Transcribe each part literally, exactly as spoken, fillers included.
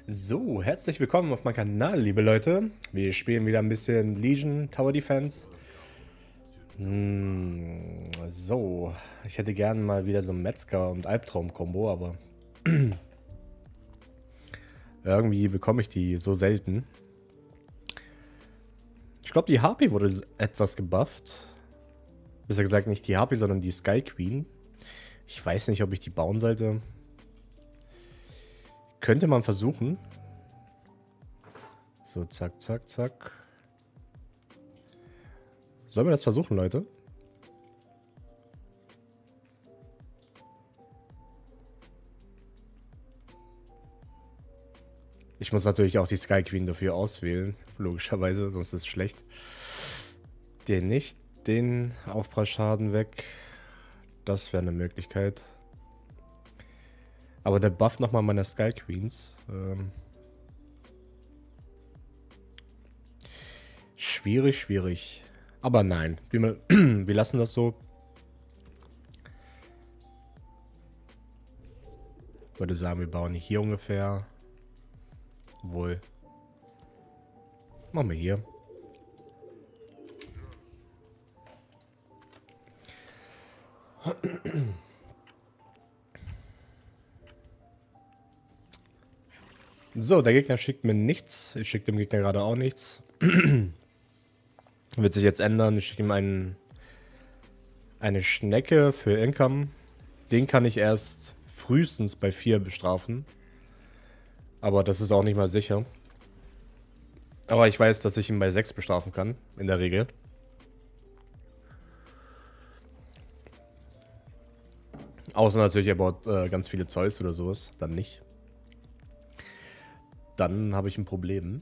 So, herzlich willkommen auf meinem Kanal, liebe Leute. Wir spielen wieder ein bisschen Legion Tower Defense. Hm, so, ich hätte gerne mal wieder so ein Metzger- und Albtraum-Kombo, aber irgendwie bekomme ich die so selten. Ich glaube, die Harpy wurde etwas gebufft. Besser gesagt nicht die Harpy, sondern die Sky Queen. Ich weiß nicht, ob ich die bauen sollte. Könnte man versuchen. So, zack, zack, zack. Sollen wir das versuchen, Leute? Ich muss natürlich auch die Sky Queen dafür auswählen. Logischerweise, sonst ist es schlecht. Den nicht. Den Aufprallschaden weg. Das wäre eine Möglichkeit. Aber der Buff nochmal meiner Sky Queens. Ähm schwierig, schwierig. Aber nein. Wir, wir lassen das so. Ich würde sagen, wir bauen hier ungefähr. Wohl. Machen wir hier. So, der Gegner schickt mir nichts. Ich schicke dem Gegner gerade auch nichts. Wird sich jetzt ändern. Ich schicke ihm einen, eine Schnecke für Income. Den kann ich erst frühestens bei vier bestrafen. Aber das ist auch nicht mal sicher. Aber ich weiß, dass ich ihn bei sechs bestrafen kann. In der Regel. Außer natürlich, er baut äh, ganz viele Zeus oder sowas. Dann nicht. Dann habe ich ein Problem.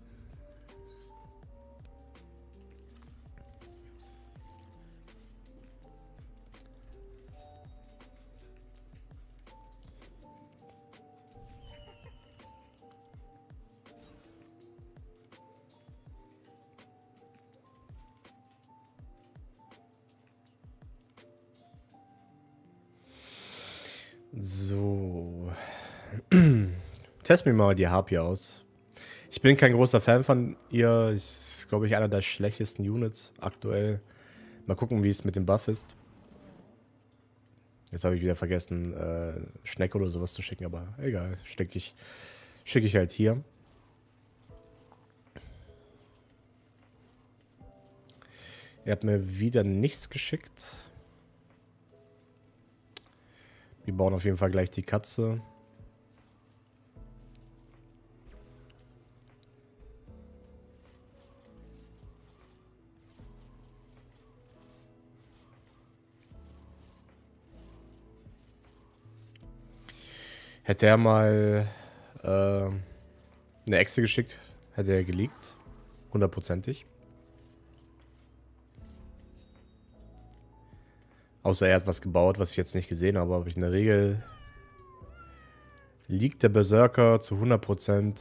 So. Test mir mal die Harpy aus. Ich bin kein großer Fan von ihr. Ich glaube, ich einer der schlechtesten Units aktuell. Mal gucken, wie es mit dem Buff ist. Jetzt habe ich wieder vergessen, äh, Schnecke oder sowas zu schicken, aber egal. Schicke ich, schicke ich halt hier. Ihr habt mir wieder nichts geschickt. Wir bauen auf jeden Fall gleich die Katze. Hätte er mal äh, eine Echse geschickt, hätte er geleakt. Hundertprozentig. Außer er hat was gebaut, was ich jetzt nicht gesehen habe. Aber in der Regel liegt der Berserker zu hundert Prozent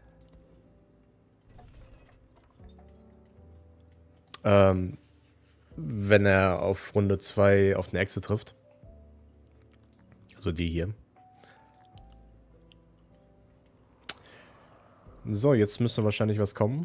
ähm, wenn er auf Runde zwei auf eine Echse trifft. Also die hier. So, jetzt müsste wahrscheinlich was kommen.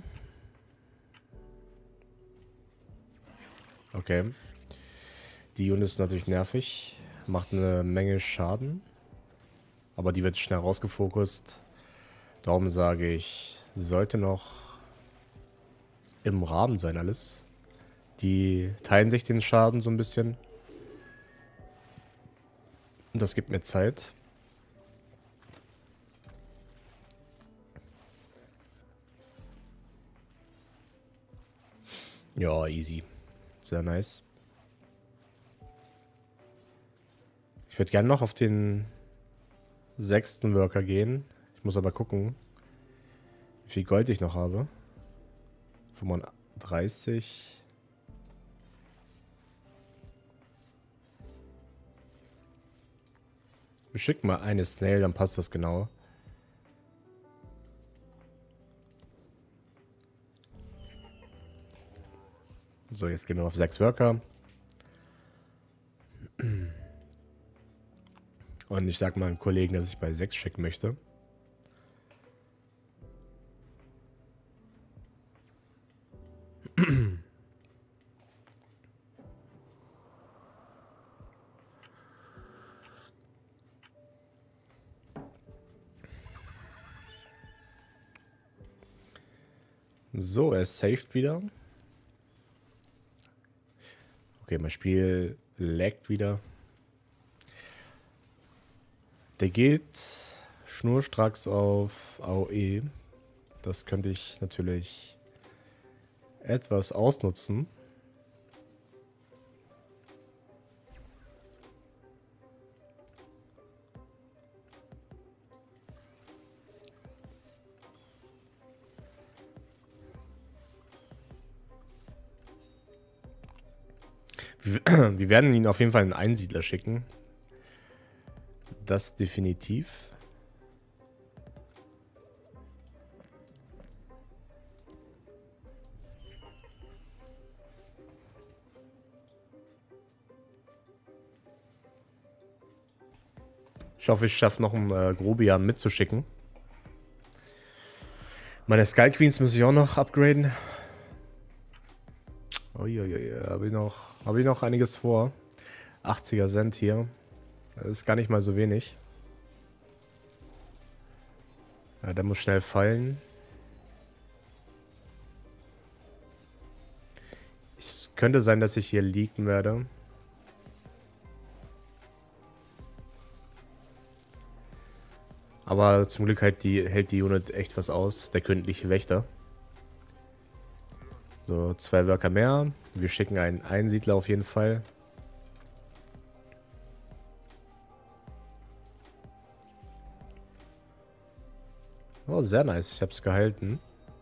Okay. Die Unit ist natürlich nervig. Macht eine Menge Schaden. Aber die wird schnell rausgefokust. Darum sage ich, sollte noch im Rahmen sein alles. Die teilen sich den Schaden so ein bisschen. Und das gibt mir Zeit. Ja, easy. Sehr nice. Ich würde gerne noch auf den sechsten Worker gehen. Ich muss aber gucken, wie viel Gold ich noch habe. fünfunddreißig. Wir schicken mal eine Snail, dann passt das genau. So, jetzt gehen wir auf sechs Worker. Und ich sag meinem Kollegen, dass ich bei sechs schicken möchte. So, er saved wieder. Okay, mein Spiel laggt wieder. Der geht schnurstracks auf A O E. Das könnte ich natürlich etwas ausnutzen. Wir werden ihn auf jeden Fall in einen Einsiedler schicken. Das definitiv. Ich hoffe, ich schaffe noch einen äh, Grobian mitzuschicken. Meine Sky Queens muss ich auch noch upgraden. Uiuiui, habe ich noch, habe ich noch einiges vor. achtziger Cent hier. Das ist gar nicht mal so wenig. Ja, der muss schnell fallen. Es könnte sein, dass ich hier leaken werde. Aber zum Glück hält die, hält die Unit echt was aus. Der kündliche Wächter. So, zwei Worker mehr. Wir schicken einen Einsiedler auf jeden Fall. Oh, sehr nice. Ich habe es gehalten.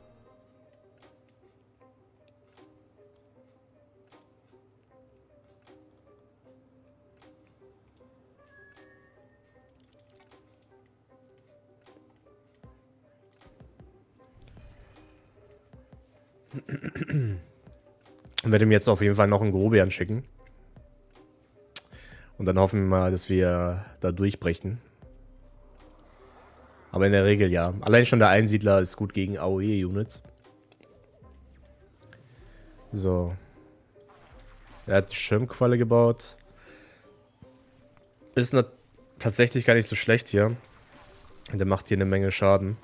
Ich werde ihm jetzt auf jeden Fall noch einen Grobian schicken. Und dann hoffen wir mal, dass wir da durchbrechen. Aber in der Regel ja. Allein schon der Einsiedler ist gut gegen A O E-Units. So. Er hat die Schirmqualle gebaut. Ist tatsächlich gar nicht so schlecht hier. Der macht hier eine Menge Schaden.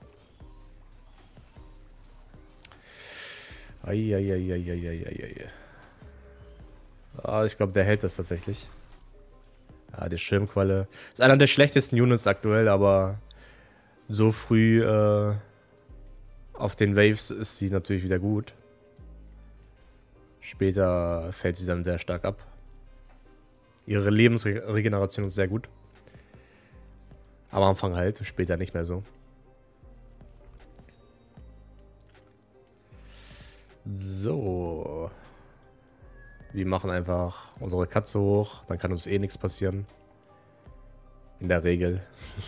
Eieieiei. Ah, ich glaube, der hält das tatsächlich. Ja, die Schirmqualle. Ist einer der schlechtesten Units aktuell, aber so früh äh, auf den Waves ist sie natürlich wieder gut. Später fällt sie dann sehr stark ab. Ihre Lebensregeneration ist sehr gut. Aber am Anfang halt, später nicht mehr so. So. Wir machen einfach unsere Katze hoch. Dann kann uns eh nichts passieren. In der Regel.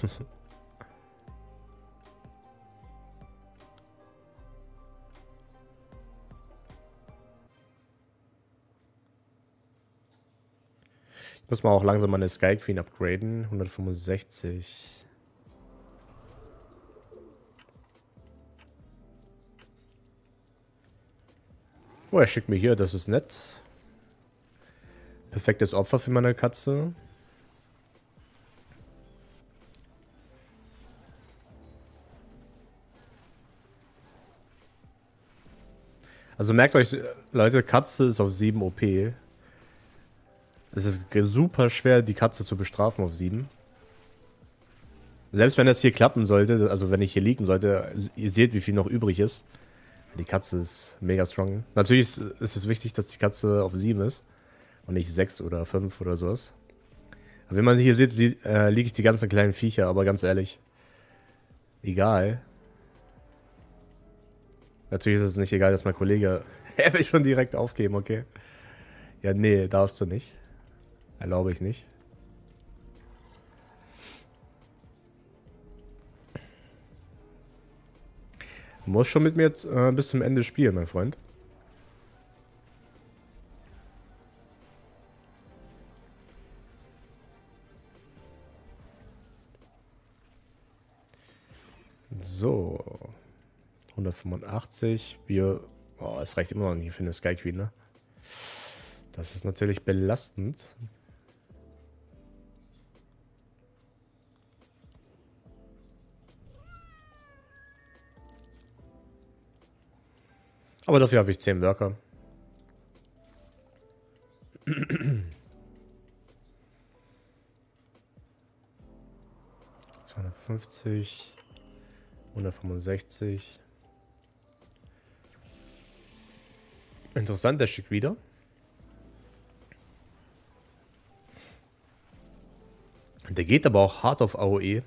Ich muss mal auch langsam meine Sky Queen upgraden. hundertfünfundsechzig. Oh, er schickt mir hier, das ist nett. Perfektes Opfer für meine Katze. Also merkt euch, Leute, Katze ist auf sieben O P. Es ist super schwer, die Katze zu bestrafen auf sieben. Selbst wenn das hier klappen sollte, also wenn ich hier liegen sollte, ihr seht, wie viel noch übrig ist. Die Katze ist mega strong. Natürlich ist es wichtig, dass die Katze auf sieben ist. Und nicht sechs oder fünf oder sowas. Aber wenn man sie hier sieht, die, äh, liege ich die ganzen kleinen Viecher, aber ganz ehrlich. Egal. Natürlich ist es nicht egal, dass mein Kollege... Er will schon direkt aufgeben, okay. Ja, nee, darfst du nicht. Erlaube ich nicht. Du musst schon mit mir äh, bis zum Ende spielen, mein Freund. So. hundertfünfundachtzig. Wir... Oh, es reicht immer noch nicht für eine Sky Queen, ne? Das ist natürlich belastend. Aber dafür habe ich zehn Worker. zweihundertfünfzig. hundertfünfundsechzig. Interessant, der schickt wieder. Der geht aber auch hart auf A O E.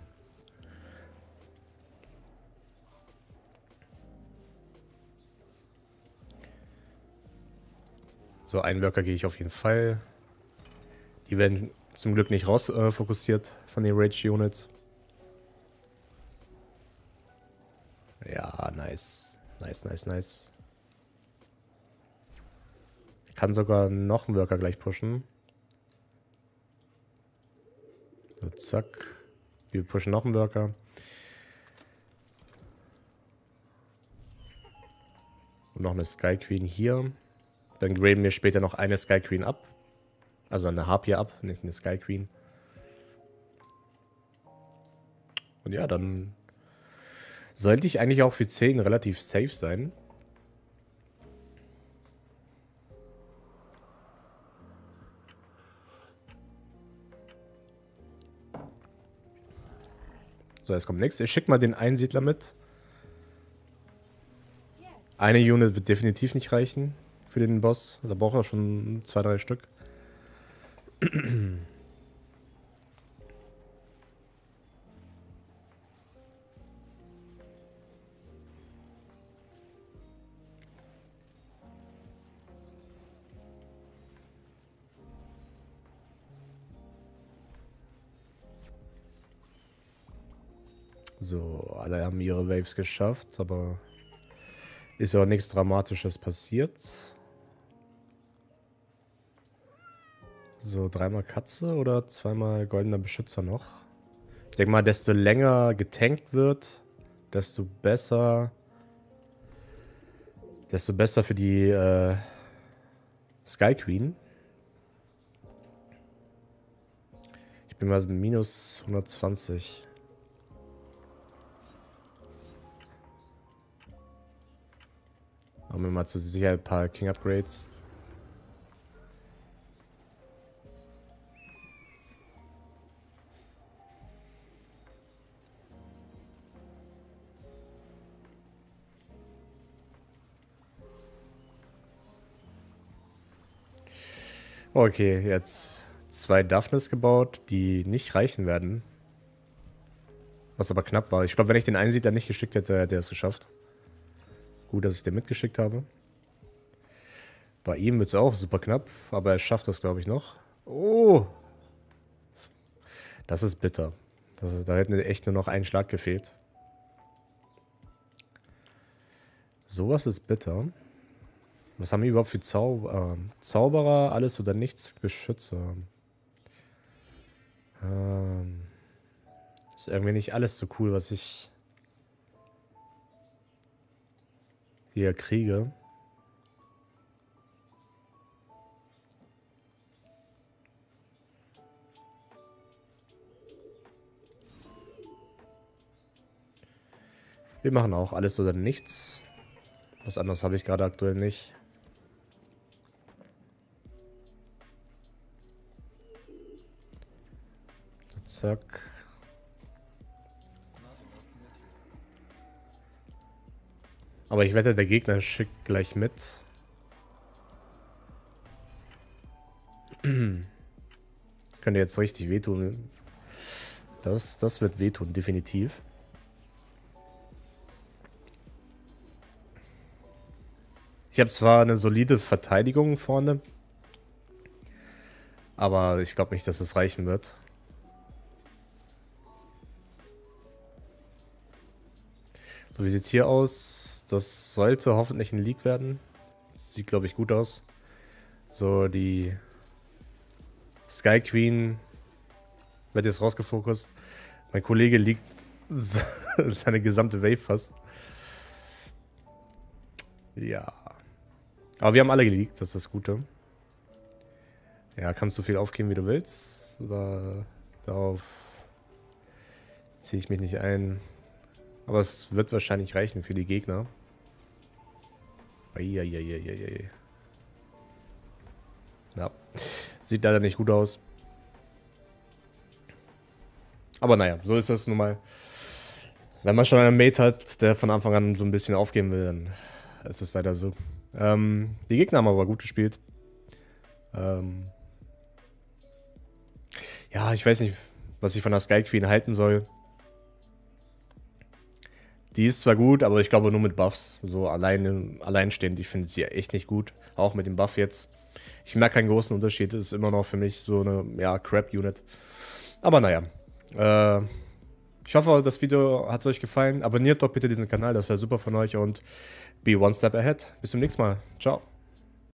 So, einen Worker gehe ich auf jeden Fall. Die werden zum Glück nicht raus äh, fokussiert von den Rage-Units. Ja, nice. Nice, nice, nice. Ich kann sogar noch einen Worker gleich pushen. So, zack. Wir pushen noch einen Worker. Und noch eine Sky Queen hier. Dann graben wir später noch eine Sky Queen ab. Also eine Harpie ab, nicht eine Sky Queen. Und ja, dann sollte ich eigentlich auch für zehn relativ safe sein. So, jetzt kommt nichts. Ich schicke mal den Einsiedler mit. Eine Unit wird definitiv nicht reichen für den Boss. Da braucht er schon zwei, drei Stück. So, alle haben ihre Waves geschafft, aber ist ja auch nichts Dramatisches passiert. So, dreimal Katze oder zweimal goldener Beschützer noch. Ich denke mal, desto länger getankt wird, desto besser. Desto besser für die äh, Sky Queen. Ich bin mal minus hundertzwanzig. Machen wir mal zur Sicherheit ein paar King Upgrades. Okay, jetzt zwei Daphnes gebaut, die nicht reichen werden. Was aber knapp war. Ich glaube, wenn ich den Einsiedler nicht geschickt hätte, hätte er es geschafft. Gut, dass ich den mitgeschickt habe. Bei ihm wird es auch super knapp, aber er schafft das, glaube ich, noch. Oh! Das ist bitter. Das ist, da hätte echt nur noch ein Schlag gefehlt. Sowas ist bitter. Was haben wir überhaupt für Zau äh, Zauberer? Alles oder nichts? Beschützer. Ähm, ist irgendwie nicht alles so cool, was ich hier kriege. Wir machen auch alles oder nichts. Was anderes habe ich gerade aktuell nicht. Zack. Aber ich wette, der Gegner schickt gleich mit. Könnte jetzt richtig wehtun. Das, das wird wehtun, definitiv. Ich habe zwar eine solide Verteidigung vorne, aber ich glaube nicht, dass es reichen wird. So, wie sieht es hier aus? Das sollte hoffentlich ein Leak werden. Sieht, glaube ich, gut aus. So, die Sky Queen wird jetzt rausgefokust. Mein Kollege liegt seine gesamte Wave fast. Ja. Aber wir haben alle geleakt, das ist das Gute. Ja, kannst du viel aufgeben, wie du willst. Oder darauf ziehe ich mich nicht ein. Aber es wird wahrscheinlich reichen für die Gegner. Eieieiei. Ja. Sieht leider nicht gut aus. Aber naja, so ist das nun mal. Wenn man schon einen Mate hat, der von Anfang an so ein bisschen aufgeben will, dann ist es leider so. Ähm, die Gegner haben aber gut gespielt. Ähm ja, ich weiß nicht, was ich von der Sky Queen halten soll. Die ist zwar gut, aber ich glaube nur mit Buffs. So allein, alleinstehend, ich finde sie echt nicht gut. Auch mit dem Buff jetzt. Ich merke keinen großen Unterschied. Das ist immer noch für mich so eine, ja, Crap-Unit. Aber naja. Äh, ich hoffe, das Video hat euch gefallen. Abonniert doch bitte diesen Kanal, das wäre super von euch. Und be one step ahead. Bis zum nächsten Mal. Ciao.